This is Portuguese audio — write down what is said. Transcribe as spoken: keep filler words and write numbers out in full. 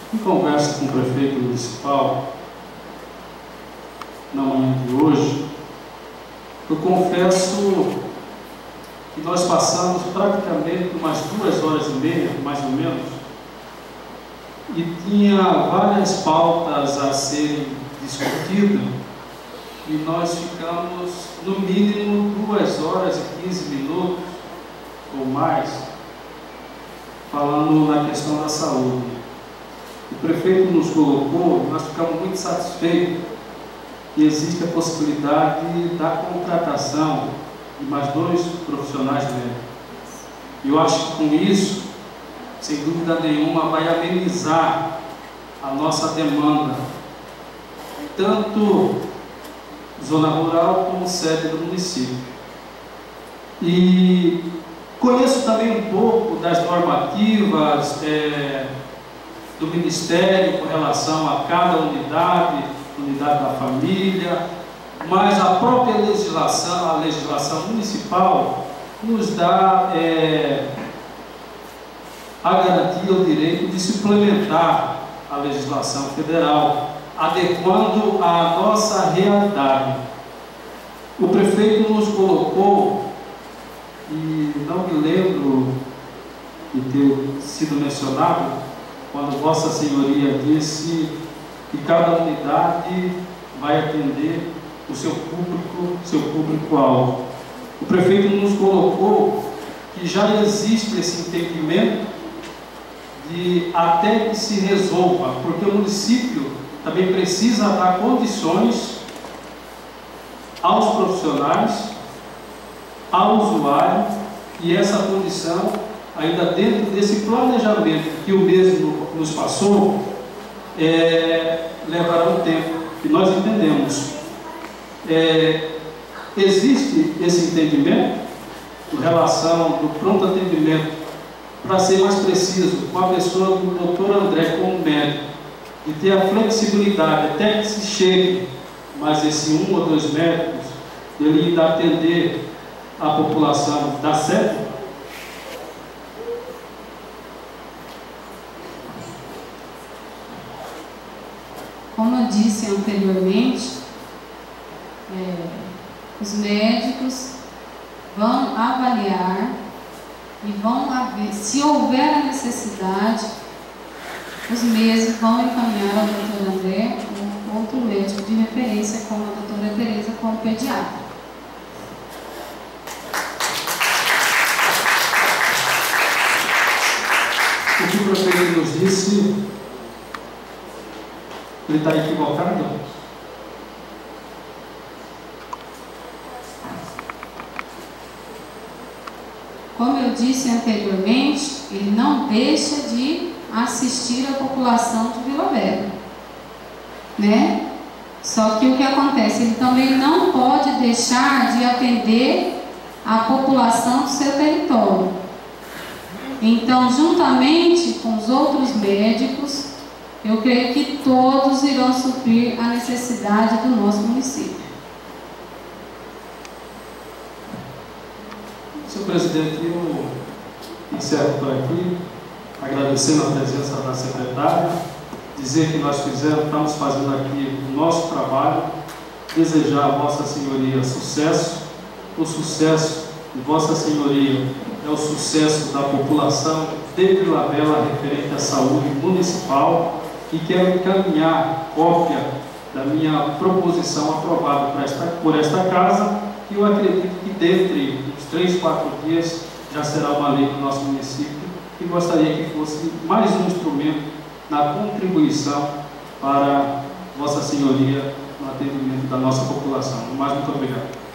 Em conversa com o prefeito municipal, na manhã de hoje, eu confesso que nós passamos praticamente umas duas horas e meia, mais ou menos, e tinha várias pautas a serem discutidas, e nós ficamos, no mínimo, duas horas e quinze minutos, ou mais, falando na questão da saúde. O prefeito nos colocou, nós ficamos muito satisfeitos que existe a possibilidade da contratação de mais dois profissionais médicos. E eu acho que com isso, sem dúvida nenhuma, vai amenizar a nossa demanda, tanto zona rural como sede do município. E conheço também um pouco das normativas é, do Ministério com relação a cada unidade, unidade da família, mas a própria legislação, a legislação municipal, nos dá é, a garantia, o direito de suplementar a legislação federal, adequando à nossa realidade. O prefeito nos colocou, e não me lembro de ter sido mencionado, quando Vossa Senhoria disse que cada unidade vai atender o seu público, seu público-alvo. O prefeito nos colocou que já existe esse entendimento de até que se resolva, porque o município também precisa dar condições aos profissionais, ao usuário, e essa condição, ainda dentro desse planejamento que o mesmo nos passou, é, levará um tempo, e nós entendemos. É, existe esse entendimento em relação do pronto atendimento, para ser mais preciso, com a pessoa do doutor André como médico, de ter a flexibilidade até que se chegue mais esse um ou dois médicos, ele ainda atender a população da sede. Como eu disse anteriormente, é, os médicos vão avaliar e vão ver, se houver a necessidade, os mesmos vão encaminhar ao doutor André ou outro médico de referência, como a doutora Tereza, como pediatra. O que o prefeito nos disse, ele está equivocado? Como eu disse anteriormente, ele não deixa de assistir a população de Vila Velha, né? Só que o que acontece, ele também não pode deixar de atender a população do seu território. Então, juntamente com os outros médicos, eu creio que todos irão suprir a necessidade do nosso município. Senhor presidente, eu encerro por aqui, agradecendo a presença da secretária, dizer que nós fizemos, estamos fazendo aqui o nosso trabalho, desejar a Vossa Senhoria sucesso, o sucesso de Vossa Senhoria é o sucesso da população de Vila Bela referente à saúde municipal, e quero encaminhar cópia da minha proposição aprovada por esta, por esta casa, e eu acredito que dentre uns três, quatro dias já será uma lei do nosso município, e gostaria que fosse mais um instrumento na contribuição para Vossa Senhoria no atendimento da nossa população. Mais muito obrigado.